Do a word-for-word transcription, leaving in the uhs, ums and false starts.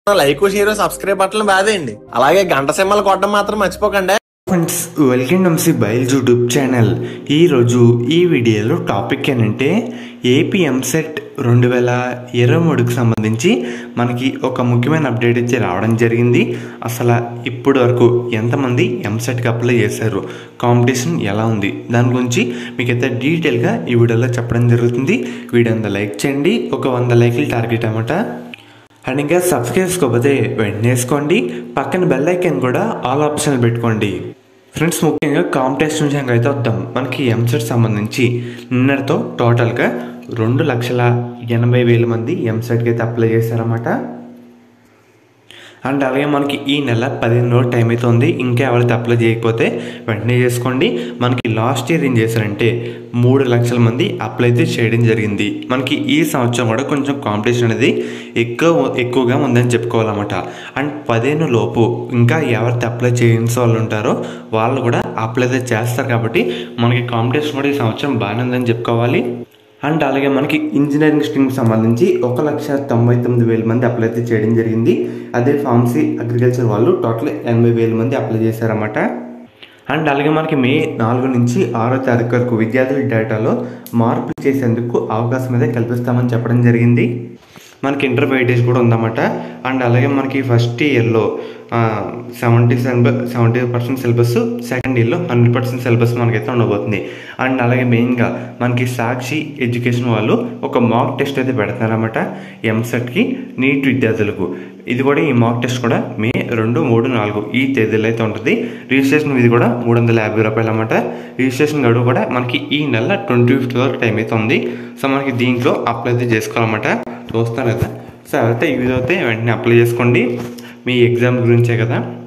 Like share subscribe button బాదేయండి, అలాగే గంట సింబల్ కొట్టడం మాత్రం మర్చిపోకండి ఫ్రెండ్స్. వెల్కమ్ టు సి బైల్స్ యూట్యూబ్ ఛానల్. ఈరోజు ఈ వీడియోలో టాపిక్ ఏంటంటే ఏపీ ఎంసెట్ రెండు వేల ఇరవై మూడుకి సంబంధించి మనకి ఒక ముఖ్యమైన అప్డేట్ అయితే రావడం జరిగింది. అసలు ఇప్పటి వరకు ఎంతమంది ఎంసెట్కి అప్లై చేశారు, కాంపిటీషన్ ఎలా ఉంది, దాని గురించి మీకైతే డీటెయిల్గా ఈ వీడియోలో చెప్పడం జరుగుతుంది. వీడియో అంతా లైక్ చేయండి, ఒక వంద లైక్లు టార్గెట్ అన్నమాట. అండ్ ఇంకా సబ్స్క్రైబ్ చేసుకోకపోతే వెంటనే వేసుకోండి, పక్కన బెల్ ఐకాన్ కూడా ఆల్ ఆప్షన్ పెట్టుకోండి. ఫ్రెండ్స్, ముఖ్యంగా కాంపిటీషన్ విషయంగా అయితే వద్దాం. మనకి ఎంసెట్ సంబంధించి నిన్నటితో టోటల్గా రెండు లక్షల ఎనభై వేల మంది ఎంసెట్కి అయితే అప్లై చేశారన్నమాట. అండ్ అలాగే మనకి ఈ నెల పదిహేను రోజులు టైం అయితే ఉంది. ఇంకా ఎవరైతే అప్లై చేయకపోతే వెంటనే చేసుకోండి. మనకి లాస్ట్ ఇయర్ ఏం చేశారంటే మూడు లక్షల మంది అప్లై అయితే చేయడం జరిగింది. మనకి ఈ సంవత్సరం కూడా కొంచెం కాంపిటీషన్ అనేది ఎక్కువ ఎక్కువగా ఉందని చెప్పుకోవాలన్నమాట. అండ్ పదిహేను లోపు ఇంకా ఎవరైతే అప్లై చేయాల్సిన వాళ్ళు ఉంటారో వాళ్ళు కూడా అప్లై అయితే చేస్తారు. కాబట్టి మనకి కాంపిటీషన్ కూడా ఈ సంవత్సరం బాగానే ఉందని చెప్పుకోవాలి. అండ్ అలాగే మనకి ఇంజనీరింగ్ స్ట్రీమ్కి సంబంధించి ఒక లక్ష తొంభై తొమ్మిది వేల మంది అప్లై అయితే చేయడం జరిగింది. అదే ఫార్మసీ అగ్రికల్చర్ వాళ్ళు టోటల్ ఎనభై వేల మంది అప్లై చేశారన్నమాట. అండ్ అలాగే మనకి మే నాలుగు నుంచి ఆరో తారీఖు వరకు విద్యార్థుల డేటాలో మార్పులు చేసేందుకు అవకాశం అయితే కల్పిస్తామని చెప్పడం జరిగింది. మనకి ఇంటర్ వెయిటేజ్ కూడా ఉందన్నమాట. అండ్ అలాగే మనకి ఫస్ట్ ఇయర్లో seventy seventy percent syllabus, second ఇయర్లో హండ్రెడ్ పర్సెంట్ సిలబస్ మనకైతే ఉండబోతుంది. అండ్ అలాగే మెయిన్గా మనకి సాక్షి ఎడ్యుకేషన్ వాళ్ళు ఒక మాక్ టెస్ట్ అయితే పెడతారన్నమాట ఎంసెట్కి నీట్ విద్యార్థులకు. ఇది కూడా ఈ మాక్ టెస్ట్ కూడా మే రెండు మూడు నాలుగు ఈ తేదీలో అయితే ఉంటుంది. రిజిస్ట్రేషన్ ఇది కూడా మూడు వందల యాభై రూపాయలు అన్నమాట. రిజిస్ట్రేషన్ గడువు కూడా మనకి ఈ నెల ట్వంటీ ఫిఫ్త్ వరకు టైం అయితే ఉంది. సో మనకి దీంట్లో అప్లై అయితే చేసుకోవాలన్నమాట. చూస్తాను కదా. సో ఎవరైతే యూజ్ అవుతే వెంటనే అప్లై చేసుకోండి, మీ ఎగ్జామ్ గురించే కదా.